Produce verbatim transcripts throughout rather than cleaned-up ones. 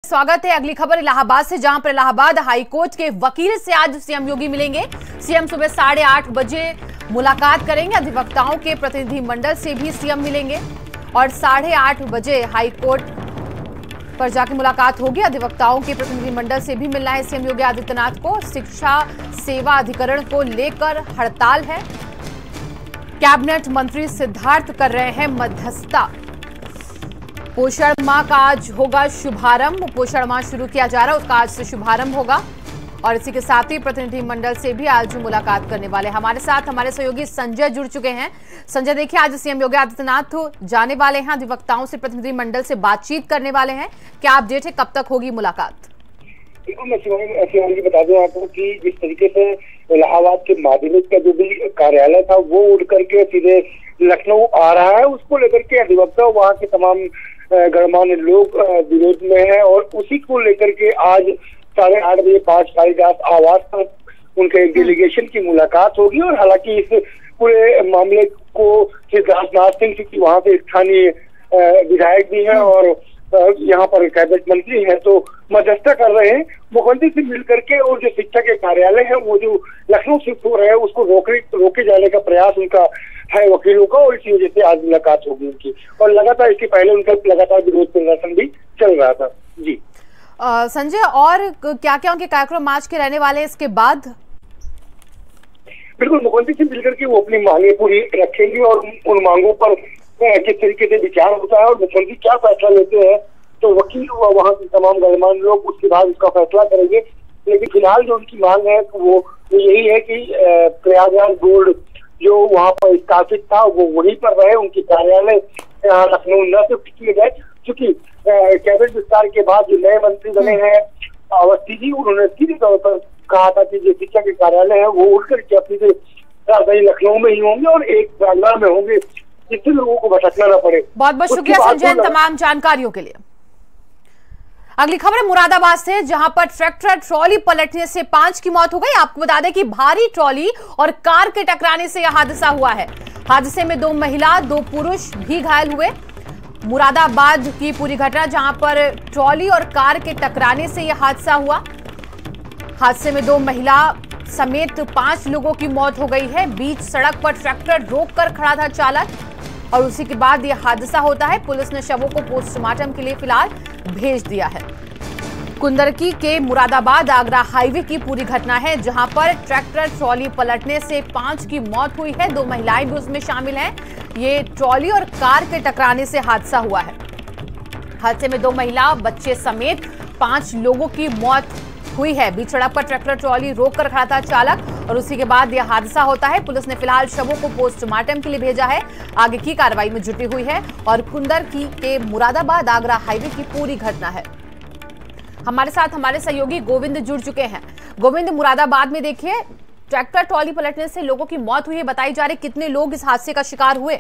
स्वागत है। अगली खबर इलाहाबाद से, जहां पर इलाहाबाद हाईकोर्ट के वकील से आज सीएम योगी मिलेंगे। सीएम सुबह साढ़े आठ बजे मुलाकात करेंगे। अधिवक्ताओं के प्रतिनिधि मंडल से भी सीएम मिलेंगे और साढ़े आठ बजे हाईकोर्ट पर जाकर मुलाकात होगी। अधिवक्ताओं के प्रतिनिधि मंडल से भी मिलना है सीएम योगी आदित्यनाथ को। शिक्षा सेवा अधिकरण को लेकर हड़ताल है। कैबिनेट मंत्री सिद्धार्थ कर रहे हैं मध्यस्थता। पोषण माह का आज होगा शुभारंभ। पोषण माह शुरू किया जा रहा है, उसका आज से शुभारंभ होगा और इसी के साथ ही प्रतिनिधि मंडल से भी आज मुलाकात करने वाले। हमारे साथ हमारे सहयोगी संजय जुड़ चुके हैं। संजय, देखिए आज सीएम योगी आदित्यनाथ जाने वाले हैं, अधिवक्ताओं से प्रतिनिधि मंडल से बातचीत करने वाले हैं। क्या अपडेट है, कब तक होगी मुलाकात? बिल्कुल, मैं शिवांगी बता दूं आपको कि जिस तरीके से इलाहाबाद के माध्यमिक का जो भी कार्यालय था वो उड़ करके सीधे लखनऊ आ रहा है, उसको लेकर के अधिवक्ता वहाँ के तमाम गणमान्य लोग विरोध में है और उसी को लेकर के आज साढ़े आठ बजे पांच तारीख आवास पर उनके डेलीगेशन की मुलाकात होगी। और हालांकि इस पूरे मामले को सिद्धार्थनाथ सिंह, क्योंकि वहाँ से स्थानीय विधायक भी हैं और यहाँ पर कैबिनेट मंत्री हैं, तो मध्यस्थता कर रहे हैं। मुख्यमंत्री से मिल करके और जो शिक्षा के कार्यालय है वो जो लखनऊ शिफ्ट हो रहे हैं उसको रोके रोके जाने का प्रयास उनका है वकीलों का, और इसी वजह से आज मुलाकात होगी उनकी। और लगातार इसके पहले उनका लगातार विरोध प्रदर्शन भी चल रहा था। जी संजय, और क्या क्या उनके कार्यक्रम आज के रहने वाले हैं इसके बाद? बिल्कुल, मुख्यमंत्री से मिलकर के वो अपनी मांगे पूरी रखेंगे और उन मांगों पर किस तरीके से विचार होता है और मुख्यमंत्री क्या फैसला लेते हैं तो वकील वहाँ के तमाम गणमान्य लोग उसके बाद उसका फैसला करेंगे। लेकिन फिलहाल जो उनकी मांग है वो यही है कि प्रयागराज बोर्ड जो वहाँ पर स्थापित था वो वहीं पर रहे, उनके कार्यालय यहाँ लखनऊ न शिफ्ट किए गए। क्योंकि कैबिनेट विस्तार के बाद जो नए मंत्री बने हैं अवस्थी जी, उन्होंने सीधे तौर पर कहा था कि जो शिक्षा के कार्यालय है वो उठ करके अपनी से लखनऊ में ही होंगे और एक प्रयागराज में होंगे, जिससे लोगों को भटकना न पड़े। बहुत बहुत शुक्रिया संजय तमाम जानकारियों के लिए। अगली खबर मुरादाबाद से, जहां पर ट्रैक्टर ट्रॉली पलटने से पांच की मौत हो गई। आपको बता दें कि भारी ट्रॉली और कार के टकराने से यह हादसा हुआ है। हादसे में दो महिला दो पुरुष भी घायल हुए। मुरादाबाद की पूरी घटना, जहां पर ट्रॉली और कार के टकराने से यह हादसा हुआ। हादसे में दो महिला समेत पांच लोगों की मौत हो गई है। बीच सड़क पर ट्रैक्टर रोककर खड़ा था चालक और उसी के बाद यह हादसा होता है। पुलिस ने शवों को पोस्टमार्टम के लिए फिलहाल भेज दिया है। कुंदरकी के मुरादाबाद आगरा हाईवे की पूरी घटना है, जहां पर ट्रैक्टर ट्रॉली पलटने से पांच की मौत हुई है। दो महिलाएं भी उसमें शामिल हैं। ये ट्रॉली और कार के टकराने से हादसा हुआ है। हादसे में दो महिला बच्चे समेत पांच लोगों की मौत हुई है। बीच सड़क पर ट्रैक्टर ट्रॉली रोककर खड़ा था चालक और उसी के बाद यह हादसा होता है। पुलिस ने फिलहाल शवों को पोस्टमार्टम के लिए भेजा है, आगे की कार्रवाई में जुटी हुई है। और कुंदरकी के मुरादाबाद आगरा हाईवे की पूरी घटना है। हमारे साथ हमारे सहयोगी गोविंद जुड़ चुके हैं। गोविंद, मुरादाबाद में देखिए ट्रैक्टर ट्रॉली पलटने से लोगों की मौत हुई है, बताई जा रही, कितने लोग इस हादसे का शिकार हुए?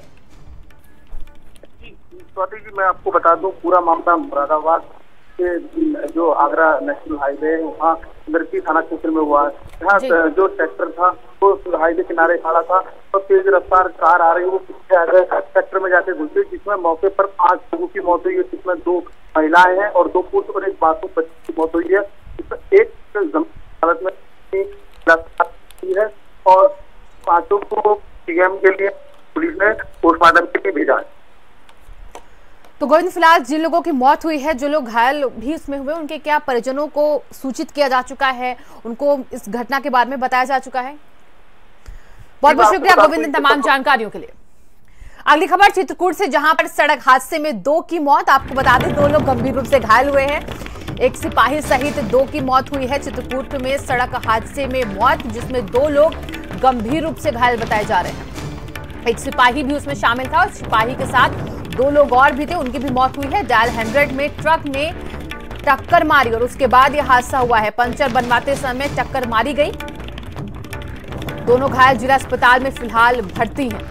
स्वाति जी, मैं आपको बता दूं पूरा मामला मुरादाबाद के जो आगरा नेशनल हाईवे है वहाँ कुंदरकी थाना क्षेत्र में हुआ है। यहाँ जो ट्रैक्टर था वो हाईवे किनारे खड़ा था तो तेज रफ्तार कार आ रही है, वो पीछे आगे ट्रैक्टर में जाके घुसी, जिसमें मौके पर पांच लोगों की मौत हुई है, जिसमें दो महिलाएं हैं और दो पुरुष और एक मासूम बच्चे की मौत हुई है। इसमें एक हालत में है और पांचों को सीएम के लिए पुलिस ने पोस्टमार्टम के लिए भेजा है। तो गोविंद, फिलहाल जिन लोगों की मौत हुई है, जो लोग घायल भी इसमें हुए, उनके क्या परिजनों को सूचित किया जा चुका है? उनको इस घटना के बारे में बताया जा चुका है? बहुत बहुत शुक्रिया गोविंद तमाम जानकारियों के लिए। अगली खबर चित्रकूट से, जहां पर सड़क हादसे में दो की मौत। आपको बता दें दो लोग गंभीर रूप से घायल हुए हैं। एक सिपाही सहित दो की मौत हुई है। चित्रकूट में सड़क हादसे में मौत, जिसमें दो लोग गंभीर रूप से घायल बताए जा रहे हैं। एक सिपाही भी उसमें शामिल था और सिपाही के साथ दो लोग और भी थे, उनकी भी मौत हुई है। डायल हंड्रेड में ट्रक ने टक्कर मारी और उसके बाद यह हादसा हुआ है। पंचर बनवाते समय टक्कर मारी गई। दोनों घायल जिला अस्पताल में फिलहाल भर्ती हैं।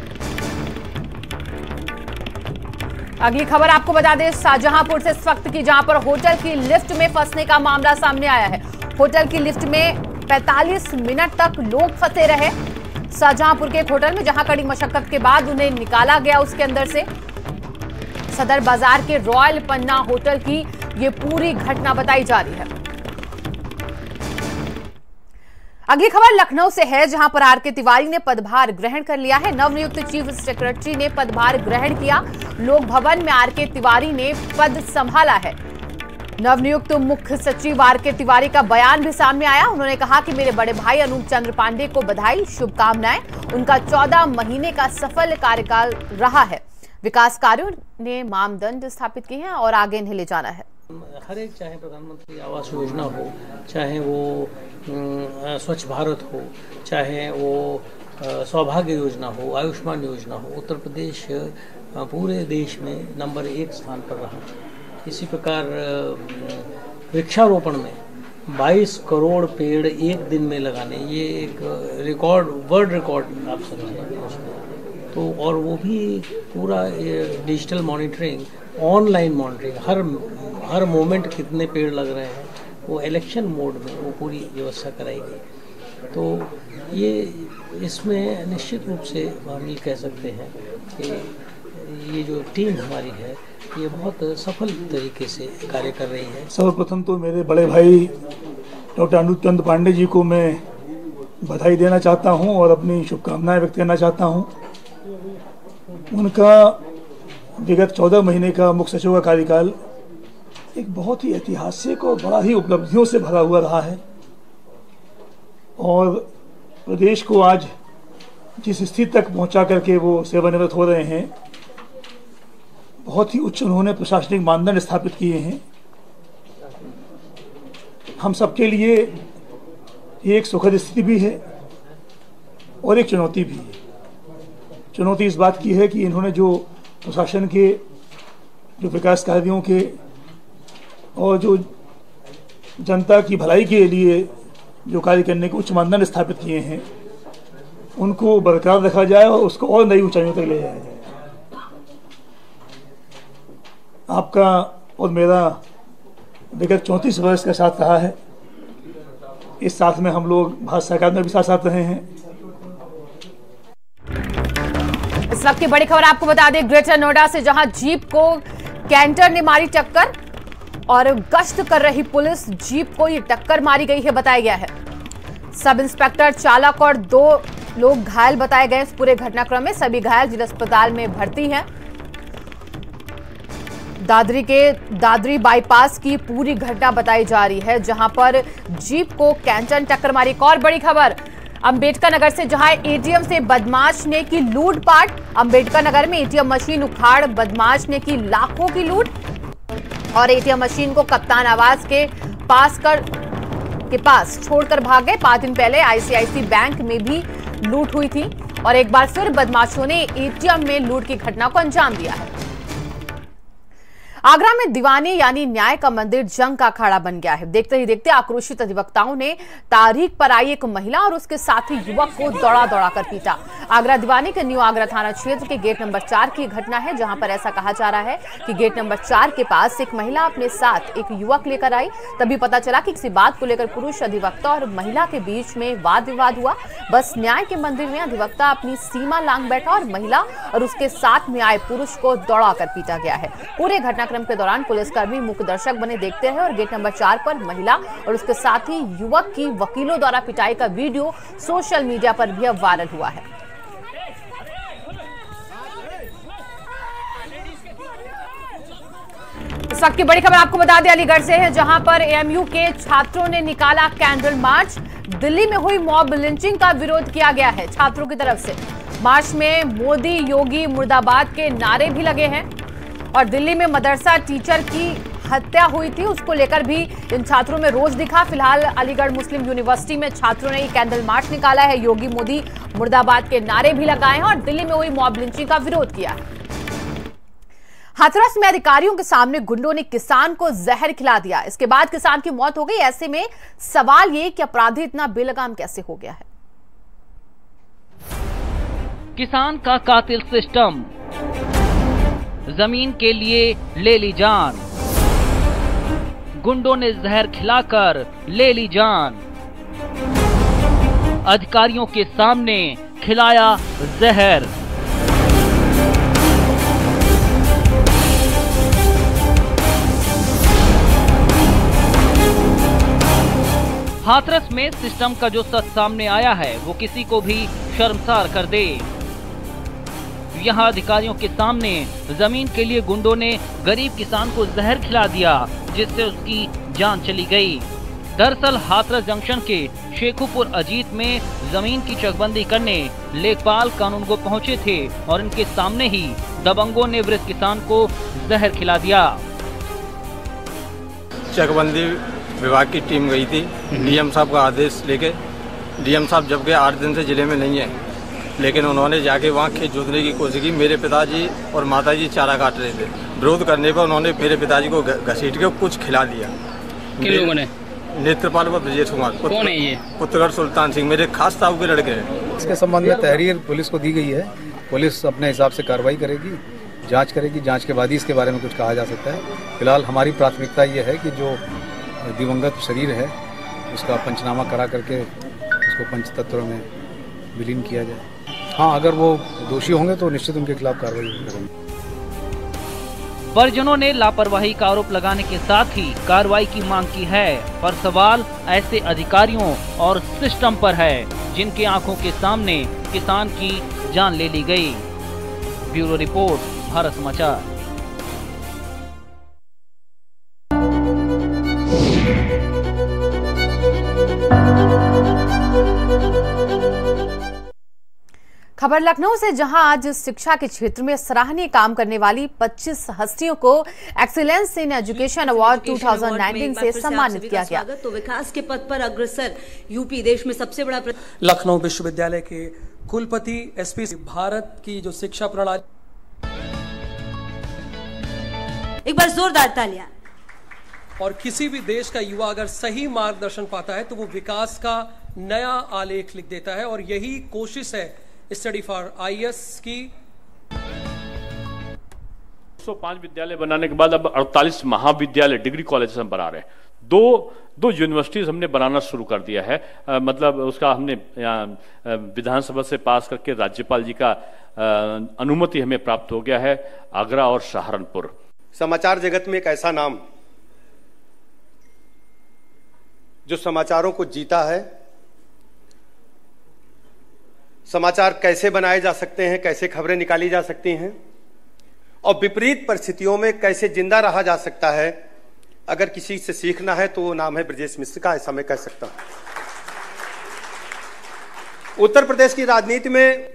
अगली खबर आपको बता दें शाहजहांपुर से इस वक्त की, जहां पर होटल की लिफ्ट में फंसने का मामला सामने आया है। होटल की लिफ्ट में पैंतालीस मिनट तक लोग फंसे रहे शाहजहांपुर के एक होटल में, जहां कड़ी मशक्कत के बाद उन्हें निकाला गया उसके अंदर से। सदर बाजार के रॉयल पन्ना होटल की ये पूरी घटना बताई जा रही है। अगली खबर लखनऊ से है, जहां पर आर के तिवारी ने पदभार ग्रहण कर लिया है। नवनियुक्त चीफ सेक्रेटरी ने पदभार ग्रहण किया। लोक भवन में आर के तिवारी ने पद संभाला है। नवनियुक्त मुख्य सचिव आर के तिवारी का बयान भी सामने आया। उन्होंने कहा कि मेरे बड़े भाई अनूप चंद्र पांडे को बधाई, शुभकामनाएं। उनका चौदह महीने का सफल कार्यकाल रहा है। विकास कार्यों ने मानदंड स्थापित किए हैं और आगे इन्हें ले जाना है। हर एक, चाहे प्रधानमंत्री आवास योजना हो, चाहे वो स्वच्छ भारत हो, चाहे वो सौभाग्य योजना हो, आयुष्मान योजना हो, उत्तर प्रदेश पूरे देश में नंबर एक स्थान पर रहा। इसी प्रकार वृक्षारोपण में बाईस करोड़ पेड़ एक दिन में लगाने, ये एक रिकॉर्ड, वर्ल्ड रिकॉर्ड आप समझें तो। और वो भी पूरा डिजिटल मॉनिटरिंग, ऑनलाइन मॉनिटरिंग, हर हर मोमेंट कितने पेड़ लग रहे हैं, वो इलेक्शन मोड में वो पूरी व्यवस्था कराई गई। तो ये इसमें निश्चित रूप से हम ये कह सकते हैं कि ये जो टीम हमारी है ये बहुत सफल तरीके से कार्य कर रही है। सर्वप्रथम तो मेरे बड़े भाई डॉक्टर अनूप चंद्र पांडे जी को मैं बधाई देना चाहता हूं और अपनी शुभकामनाएं व्यक्त करना चाहता हूं। उनका विगत चौदह महीने का मुख्य सचिव का कार्यकाल एक बहुत ही ऐतिहासिक और बड़ा ही उपलब्धियों से भरा हुआ रहा है और प्रदेश को आज जिस स्थिति तक पहुंचा करके वो सेवानिवृत्त हो रहे हैं, बहुत ही उच्च उन्होंने प्रशासनिक मानदंड स्थापित किए हैं। हम सबके लिए ये एक सुखद स्थिति भी है और एक चुनौती भी है। चुनौती इस बात की है कि इन्होंने जो प्रशासन के जो विकास कार्यों के और जो जनता की भलाई के लिए जो कार्य करने के उच्च मानदंड स्थापित किए हैं, उनको बरकरार रखा जाए और उसको और नई ऊंचाइयों तक ले जाया जाए। आपका और मेरा विगत चौंतीस वर्ष का साथ रहा है। इस साथ में हम लोग भारत सरकार में भी साथ साथ रहे हैं। इस वक्त की बड़ी खबर आपको बता दें, ग्रेटर नोएडा से, जहां जीप को कैंटर ने मारी टक्कर और गश्त कर रही पुलिस जीप को ये टक्कर मारी गई है बताया गया है। सब इंस्पेक्टर, चालक और दो लोग घायल बताए गए इस पूरे घटनाक्रम में। सभी घायल जिला अस्पताल में भर्ती हैं। दादरी के दादरी बाईपास की पूरी घटना बताई जा रही है, जहां पर जीप को कैंटर टक्कर मारी। एक और बड़ी खबर अंबेडकर नगर से, जहां एटीएम से बदमाश ने की लूटपाट। अंबेडकर नगर में एटीएम मशीन उखाड़ बदमाश ने की लाखों की लूट और एटीएम मशीन को कप्तान आवास के पास कर के पास छोड़कर भाग गए। पांच दिन पहले आईसीआईसी बैंक में भी लूट हुई थी और एक बार फिर बदमाशों ने एटीएम में लूट की घटना को अंजाम दिया है। आगरा में दीवाने यानी न्याय का मंदिर जंग का अखाड़ा बन गया है। देखते ही देखते आक्रोशित अधिवक्ताओं ने तारीख पर आई एक महिला और उसके साथी युवक को दौड़ा दौड़ा कर पीटा। आगरा दीवाने के न्यू आगरा थाना क्षेत्र के गेट नंबर चार की घटना है, जहां पर ऐसा कहा जा रहा है कि गेट नंबर चार के पास एक महिला अपने साथ एक युवक लेकर आई। तभी पता चला कि किसी बात को लेकर पुरुष अधिवक्ता और महिला के बीच में वाद विवाद हुआ। बस न्याय के मंदिर में अधिवक्ता अपनी सीमा लांघ बैठा और महिला और उसके साथ में आए पुरुष को दौड़ा कर पीटा गया है। पूरे घटना क्रम के दौरान पुलिसकर्मी मुख्य दर्शक बने देखते हैं और गेट नंबर चार पर महिला और उसके साथी युवक की वकीलों द्वारा पिटाई का वीडियो सोशल मीडिया पर भी अब वायरल हुआ है। इस वक्त की बड़ी खबर आपको बता दें अलीगढ़ से है, जहां पर एएमयू के छात्रों ने निकाला कैंडल मार्च। दिल्ली में हुई मॉब लिंचिंग का विरोध किया गया है छात्रों की तरफ से। मार्च में मोदी योगी मुर्दाबाद के नारे भी लगे हैं और दिल्ली में मदरसा टीचर की हत्या हुई थी, उसको लेकर भी इन छात्रों में रोष दिखा। फिलहाल अलीगढ़ मुस्लिम यूनिवर्सिटी में छात्रों ने कैंडल मार्च निकाला है, योगी मोदी मुर्दाबाद के नारे भी लगाए हैं और दिल्ली में हुई मॉब लिंचिंग का विरोध किया है। हाथरस में अधिकारियों के सामने गुंडों ने किसान को जहर खिला दिया, इसके बाद किसान की मौत हो गई। ऐसे में सवाल ये कि अपराधी इतना बेलगाम कैसे हो गया है। किसान का कातिल सिस्टम, जमीन के लिए ले ली जान, गुंडों ने जहर खिलाकर ले ली जान, अधिकारियों के सामने खिलाया जहर। हाथरस में सिस्टम का जो सच सामने आया है वो किसी को भी शर्मसार कर दे। यहाँ अधिकारियों के सामने जमीन के लिए गुंडों ने गरीब किसान को जहर खिला दिया, जिससे उसकी जान चली गई। दरअसल हाथरस जंक्शन के शेखुपुर अजीत में जमीन की चकबंदी करने लेखपाल कानूनगो पहुंचे थे और इनके सामने ही दबंगों ने वृद्ध किसान को जहर खिला दिया। चकबंदी विभाग की टीम गई थी डीएम साहब का आदेश लेके। डीएम साहब जब के आठ दिन से जिले में नहीं है, लेकिन उन्होंने जाके वहाँ खेत जोतने की कोशिश की। मेरे पिताजी और माताजी चारा काट रहे थे। विरोध करने पर उन्होंने मेरे पिताजी को घसीट के कुछ खिला दिया। किन लोगों ने? नेत्रपाल व ब्रजेश कुमार। कौन है ये? पुत्रगढ़ सुल्तान सिंह, मेरे खास ताऊ के लड़के हैं। इसके संबंध में तहरीर पुलिस को दी गई है। पुलिस अपने हिसाब से कार्रवाई करेगी, जांच करेगी। जांच के बाद ही इसके बारे में कुछ कहा जा सकता है। फिलहाल हमारी प्राथमिकता ये है कि जो दिवंगत शरीर है उसका पंचनामा करा करके उसको पंचतत्व में विलीन किया जाए। हाँ, अगर वो दोषी होंगे तो निश्चित उनके खिलाफ कार्रवाई करेंगे। परिजनों ने लापरवाही का आरोप लगाने के साथ ही कार्रवाई की मांग की है, पर सवाल ऐसे अधिकारियों और सिस्टम पर है जिनकी आंखों के सामने किसान की जान ले ली गई। ब्यूरो रिपोर्ट, भारत समाचार। खबर लखनऊ से, जहां आज शिक्षा के क्षेत्र में सराहनीय काम करने वाली पच्चीस हस्तियों को एक्सीलेंस इन एजुकेशन अवार्ड दो हज़ार उन्नीस से सम्मानित किया गया। तो विकास के पथ पर अग्रसर यूपी देश में सबसे बड़ा। लखनऊ विश्वविद्यालय के कुलपति एसपी, भारत की जो शिक्षा प्रणाली। एक बार जोरदार तालियां। और किसी भी देश का युवा अगर सही मार्गदर्शन पाता है तो वो विकास का नया आलेख लिख देता है, और यही कोशिश है स्टडी फॉर आईएएस की। एक सौ पाँच विद्यालय बनाने के बाद अब अड़तालीस महाविद्यालय डिग्री कॉलेज हम बना रहे हैं। दो दो यूनिवर्सिटीज हमने बनाना शुरू कर दिया है। आ, मतलब उसका हमने विधानसभा से पास करके राज्यपाल जी का आ, अनुमति हमें प्राप्त हो गया है। आगरा और सहारनपुर। समाचार जगत में एक ऐसा नाम जो समाचारों को जीता है। समाचार कैसे बनाए जा सकते हैं, कैसे खबरें निकाली जा सकती हैं और विपरीत परिस्थितियों में कैसे जिंदा रहा जा सकता है, अगर किसी से सीखना है तो वो नाम है ब्रजेश मिश्र का, ऐसा मैं कह सकता हूं। उत्तर प्रदेश की राजनीति में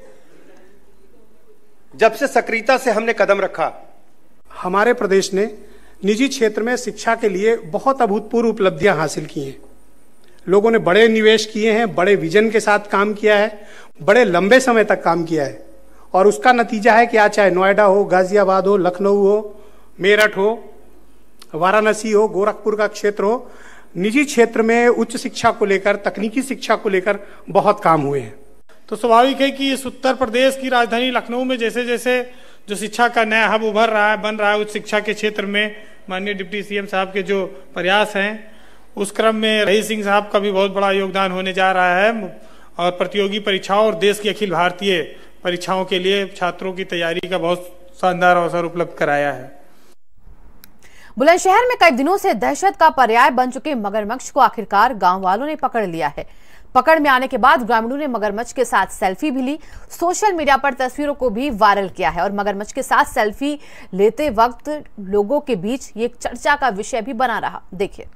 जब से सक्रियता से हमने कदम रखा, हमारे प्रदेश ने निजी क्षेत्र में शिक्षा के लिए बहुत अभूतपूर्व उपलब्धियां हासिल की हैं। लोगों ने बड़े निवेश किए हैं, बड़े विजन के साथ काम किया है, बड़े लंबे समय तक काम किया है, और उसका नतीजा है कि आज चाहे नोएडा हो, गाजियाबाद हो, लखनऊ हो, मेरठ हो, वाराणसी हो, गोरखपुर का क्षेत्र हो, निजी क्षेत्र में उच्च शिक्षा को लेकर, तकनीकी शिक्षा को लेकर बहुत काम हुए हैं। तो स्वाभाविक है कि इस उत्तर प्रदेश की राजधानी लखनऊ में जैसे जैसे जो शिक्षा का नया हब उभर रहा है, बन रहा है, उच्च शिक्षा के क्षेत्र में माननीय डिप्टी सीएम साहब के जो प्रयास हैं, उस क्रम में रही सिंह साहब का भी बहुत बड़ा योगदान होने जा रहा है। और प्रतियोगी परीक्षाओं और देश की अखिल भारतीय परीक्षाओं के लिए छात्रों की तैयारी का बहुत शानदार अवसर उपलब्ध कराया है। बुलंदशहर में कई दिनों से दहशत का पर्याय बन चुके मगरमच्छ को आखिरकार गांव वालों ने पकड़ लिया है। पकड़ में आने के बाद ग्रामीणों ने मगरमच्छ के साथ सेल्फी भी ली। सोशल मीडिया पर तस्वीरों को भी वायरल किया है और मगरमच्छ के साथ सेल्फी लेते वक्त लोगों के बीच ये एक चर्चा का विषय भी बना रहा। देखिए।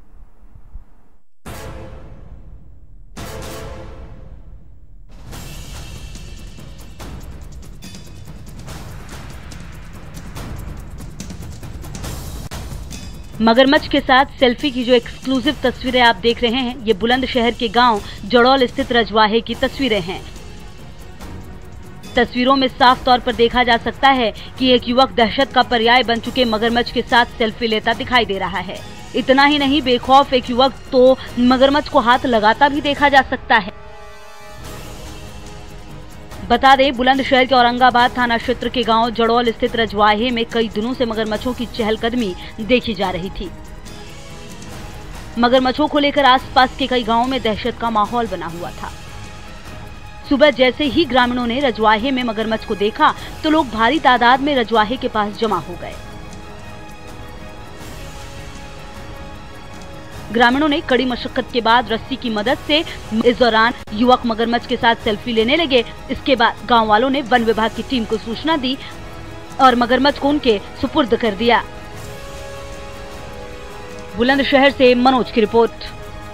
मगरमच्छ के साथ सेल्फी की जो एक्सक्लूसिव तस्वीरें आप देख रहे हैं, ये बुलंदशहर के गांव जड़ौल स्थित रजवाहे की तस्वीरें हैं। तस्वीरों में साफ तौर पर देखा जा सकता है कि एक युवक दहशत का पर्याय बन चुके मगरमच्छ के साथ सेल्फी लेता दिखाई दे रहा है। इतना ही नहीं, बेखौफ एक युवक तो मगरमच्छ को हाथ लगाता भी देखा जा सकता है। बता दें, बुलंदशहर के औरंगाबाद थाना क्षेत्र के गांव जड़ौल स्थित रजवाहे में कई दिनों से मगरमच्छों की चहलकदमी देखी जा रही थी। मगरमच्छों को लेकर आसपास के कई गांवों में दहशत का माहौल बना हुआ था। सुबह जैसे ही ग्रामीणों ने रजवाहे में मगरमच्छ को देखा तो लोग भारी तादाद में रजवाहे के पास जमा हो गए। ग्रामीणों ने कड़ी मशक्कत के बाद रस्सी की मदद से इस दौरान युवक मगरमच्छ के साथ सेल्फी लेने लगे। इसके बाद गाँव वालों ने वन विभाग की टीम को सूचना दी और मगरमच्छ को उनके सुपुर्द कर दिया। बुलंदशहर से मनोज की रिपोर्ट।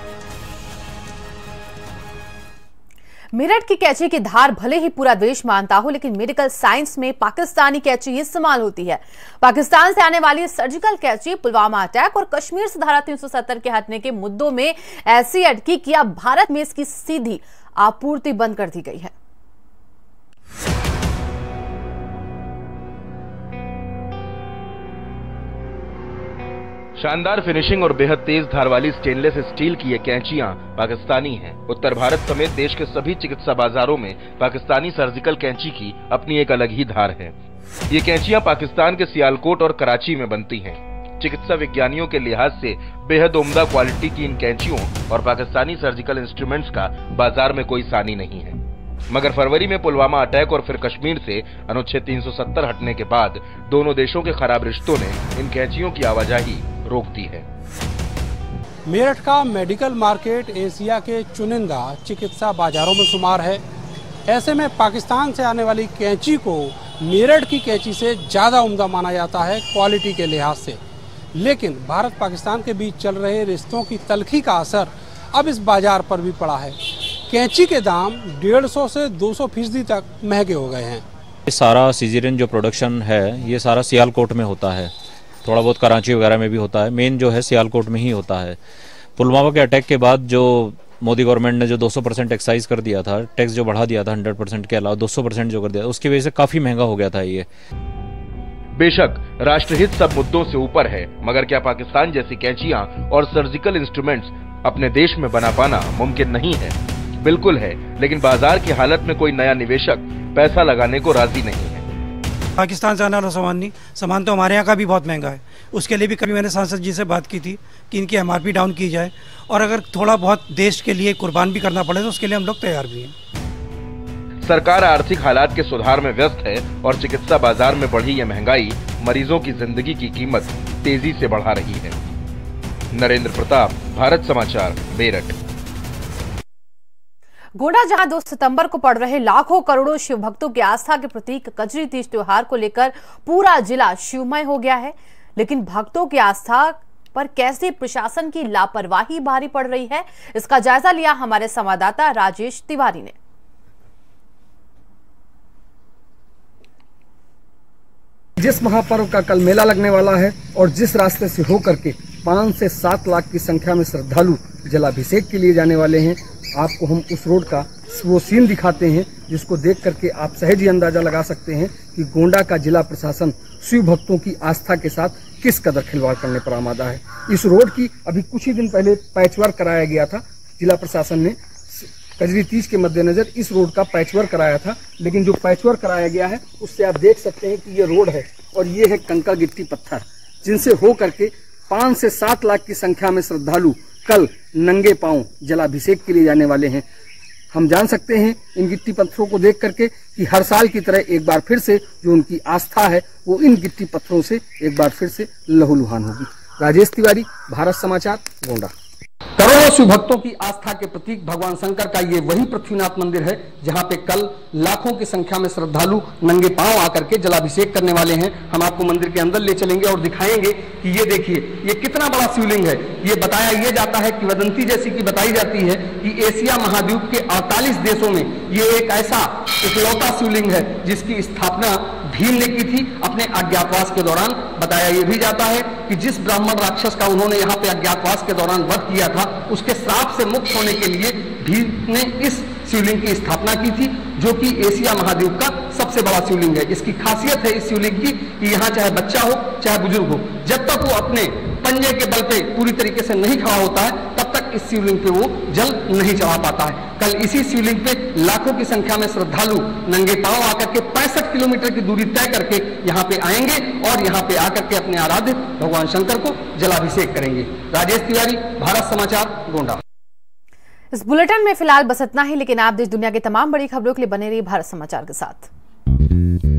मेरठ की कैंची की धार भले ही पूरा देश मानता हो, लेकिन मेडिकल साइंस में पाकिस्तानी कैंची इस्तेमाल होती है। पाकिस्तान से आने वाली सर्जिकल कैंची पुलवामा अटैक और कश्मीर से धारा तीन सौ सत्तर के हटने के मुद्दों में ऐसी अटकी कि अब भारत में इसकी सीधी आपूर्ति बंद कर दी गई है। शानदार फिनिशिंग और बेहद तेज धार वाली स्टेनलेस स्टील की ये कैंचियां पाकिस्तानी हैं। उत्तर भारत समेत देश के सभी चिकित्सा बाजारों में पाकिस्तानी सर्जिकल कैंची की अपनी एक अलग ही धार है। ये कैंचियां पाकिस्तान के सियालकोट और कराची में बनती हैं। चिकित्सा विज्ञानियों के लिहाज से बेहद उम्दा क्वालिटी की इन कैंचियों और पाकिस्तानी सर्जिकल इंस्ट्रूमेंट्स का बाजार में कोई सानी नहीं है। मगर फरवरी में पुलवामा अटैक और फिर कश्मीर से अनुच्छेद तीन सौ सत्तर हटने के बाद दोनों देशों के खराब रिश्तों ने इन कैंचियों की आवाजाही रोक दी है। मेरठ का मेडिकल मार्केट एशिया के चुनिंदा चिकित्सा बाजारों में शुमार है। ऐसे में पाकिस्तान से आने वाली कैंची को मेरठ की कैंची से ज़्यादा उम्दा माना जाता है क्वालिटी के लिहाज से। लेकिन भारत पाकिस्तान के बीच चल रहे रिश्तों की तलखी का असर अब इस बाजार पर भी पड़ा है। कैंची के दाम डेढ़ सौ से दो सौ फीसदी तक महंगे हो गए हैं। सारा सीजरियन जो प्रोडक्शन है ये सारा सियालकोट में होता है, थोड़ा बहुत कराची वगैरह में भी होता है, मेन जो है सियालकोट में ही होता है। पुलवामा के अटैक के बाद जो मोदी गवर्नमेंट ने जो दो सौ परसेंट एक्साइज कर दिया था, टैक्स जो बढ़ा दिया था सौ परसेंट के अलावा दो सौ परसेंट जो कर दिया, उसकी वजह से काफी महंगा हो गया था ये। बेशक राष्ट्रहित सब मुद्दों से ऊपर है, मगर क्या पाकिस्तान जैसी कैंचियां और सर्जिकल इंस्ट्रूमेंट्स अपने देश में बना पाना मुमकिन नहीं है? बिल्कुल है, लेकिन बाजार की हालत में कोई नया निवेशक पैसा लगाने को राजी नहीं है। पाकिस्तान से आने वाला सामान नहीं, सामान तो हमारे यहाँ का भी बहुत महंगा है। उसके लिए भी कभी मैंने सांसद जी से बात की थी कि इनकी एम आर पी डाउन की जाए, और अगर थोड़ा बहुत देश के लिए कुर्बान भी करना पड़े तो उसके लिए हम लोग तैयार भी हैं। सरकार आर्थिक हालात के सुधार में व्यस्त है और चिकित्सा बाजार में बढ़ी ये महंगाई मरीजों की जिंदगी की कीमत तेजी से बढ़ा रही है। नरेंद्र प्रताप, भारत समाचार, मेरठ। गोंडा जहां दो सितंबर को पड़ रहे लाखों करोड़ों शिव भक्तों की आस्था के प्रतीक कजरी तीज त्योहार को लेकर पूरा जिला शिवमय हो गया है, लेकिन भक्तों की आस्था पर कैसे प्रशासन की लापरवाही भारी पड़ रही है, इसका जायजा लिया हमारे संवाददाता राजेश तिवारी ने। जिस महापर्व का कल मेला लगने वाला है और जिस रास्ते से होकर के पाँच से सात लाख की संख्या में श्रद्धालु जलाभिषेक के लिए जाने वाले हैं, आपको हम उस रोड का वो सीन दिखाते हैं जिसको देख करके आप सहज ही अंदाजा लगा सकते हैं कि गोंडा का जिला प्रशासन शिव भक्तों की आस्था के साथ किस कदर खिलवाड़ करने पर आमादा है। इस रोड की अभी कुछ ही दिन पहले पैचवर्क कराया गया था। जिला प्रशासन ने कजरी तीज के मद्देनजर इस रोड का पैचवर्क कराया था, लेकिन जो पैचवर्क कराया गया है उससे आप देख सकते हैं कि ये रोड है और ये है कंकड़ गिट्टी पत्थर, जिनसे हो करके पाँच से सात लाख की संख्या में श्रद्धालु कल नंगे पांव जलाभिषेक के लिए जाने वाले हैं। हम जान सकते हैं इन गिट्टी पत्थरों को देख करके कि हर साल की तरह एक बार फिर से जो उनकी आस्था है वो इन गिट्टी पत्थरों से एक बार फिर से लहूलुहान होगी। राजेश तिवारी, भारत समाचार, गोंडा। करोड़ों शिव भक्तों की आस्था के प्रतीक भगवान शंकर का ये वही पृथ्वीनाथ मंदिर है जहां पे कल लाखों की संख्या में श्रद्धालु नंगे पांव आकर के जलाभिषेक करने वाले हैं। हम आपको मंदिर के अंदर ले चलेंगे और दिखाएंगे कि ये देखिए ये कितना बड़ा शिवलिंग है। ये बताया ये जाता है कि वदंती जैसी की बताई जाती है कि एशिया महाद्वीप के अड़तालीस देशों में ये एक ऐसा इकलौता शिवलिंग है जिसकी स्थापना भीम ने की थी अपने अज्ञातवास के दौरान। बताया ये भी जाता है कि जिस ब्राह्मण राक्षस का उन्होंने यहाँ पे अज्ञातवास के दौरान वध किया था, उसके श्राप से मुक्त होने के लिए भीम ने इस शिवलिंग की स्थापना की थी, जो कि एशिया महाद्वीप का सबसे बड़ा शिवलिंग है। इसकी खासियत है इस शिवलिंग की कि यहाँ चाहे बच्चा हो चाहे बुजुर्ग हो, जब तक वो अपने पंजे के बल पे पूरी तरीके से नहीं खड़ा होता है तब तक इस शिवलिंग पे वो जल नहीं चढ़ा पाता है। कल इसी शिवलिंग पे लाखों की संख्या में श्रद्धालु नंगे पांव आकर के पैंसठ किलोमीटर की दूरी तय करके यहाँ पे आएंगे और यहाँ पे आकर के अपने आराध्य भगवान शंकर को जलाभिषेक करेंगे। राजेश तिवारी, भारत समाचार, गोंडा। इस बुलेटिन में फिलहाल बस इतना ही, लेकिन आप देश दुनिया की तमाम बड़ी खबरों के लिए बने रहिए भारत समाचार के साथ।